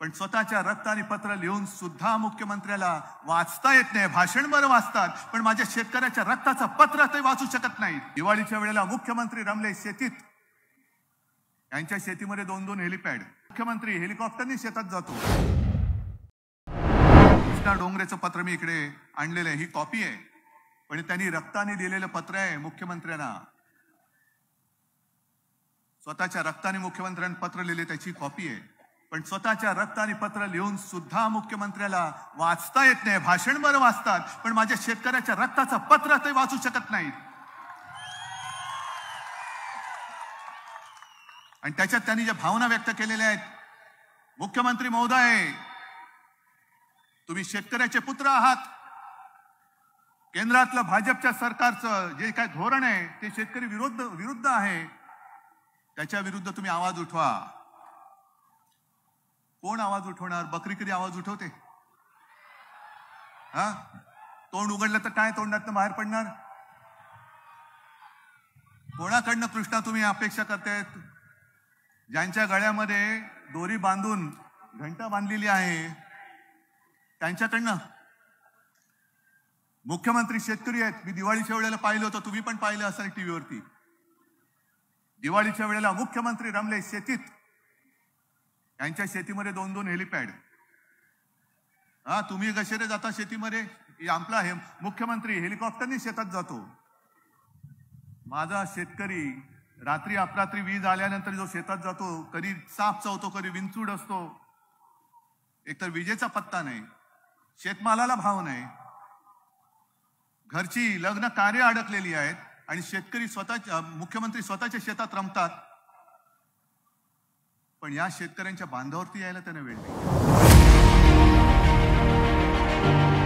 पण स्वतःच्या रक्ताने पत्र लिहून सुद्धा मुख्यमंत्र्याला वाचता येत नाही. भाषण बरं वाचतात, पण माझ्या शेतकऱ्याच्या रक्ताचं पत्र ते वाचू शकत नाहीत. दिवाळीच्या वेळेला मुख्यमंत्री रमले शेतीत. यांच्या शेतीमध्ये 2-2 हेलिपॅड. मुख्यमंत्री हेलिकॉप्टरनी शेतात जातो. कृष्णा डोंगरेचं पत्र मी इकडे आणलेलं आहे, ही कॉपी आहे, पण त्यांनी रक्ताने दिलेलं पत्र आहे मुख्यमंत्र्यांना. स्वतःच्या रक्ताने मुख्यमंत्र्यांनी पत्र लिहिले, त्याची कॉपी आहे. पण स्वतःच्या रक्ताने पत्र लिहून सुद्धा मुख्यमंत्र्याला वाचता येत नाही. भाषण बरं वाचतात, पण माझ्या शेतकऱ्याच्या रक्ताचं पत्र ते वाचू शकत नाहीत. आणि त्याच्यात त्यांनी ज्या भावना व्यक्त केलेल्या आहेत, मुख्यमंत्री महोदय, तुम्ही शेतकऱ्याचे पुत्र आहात. केंद्रातलं भाजपच्या सरकारचं जे काय धोरण आहे ते शेतकरी विरुद्ध आहे. त्याच्या विरुद्ध तुम्ही आवाज उठवा. कोण आवाज उठवणार? बकरी कधी आवाज उठवते? हा, तोंड उघडलं तर काय तोंडातनं बाहेर पडणार? कोणाकडनं कृष्णा तुम्ही अपेक्षा करतायत? ज्यांच्या गळ्यामध्ये दोरी बांधून घंटा बांधलेली आहे त्यांच्याकडनं? मुख्यमंत्री शेतकरी आहेत. मी दिवाळीच्या वेळेला पाहिलं होतं, तुम्ही पण पाहिलं असेल टीव्हीवरती. दिवाळीच्या वेळेला मुख्यमंत्री रमले शेतीत. यांच्या शेतीमध्ये 2-2 हेलिपॅड. हा, तुम्ही कशाने जाता शेतीमध्ये? आपला हे मुख्यमंत्री हेलिकॉप्टरनी शेतात जातो. माझा शेतकरी रात्री अपरात्री वीज आल्यानंतर जो शेतात जातो, कधी साप चावतो, कधी विंचूड असतो. एकतर विजेचा पत्ता नाही, शेतमालाला भाव नाही, घरची लग्न कार्य अडकलेली आहेत, आणि शेतकरी मुख्यमंत्री स्वतःच्या शेतात रमतात. पण या शेतकऱ्यांच्या बांधावरती यायला त्यांना वेळ नाही.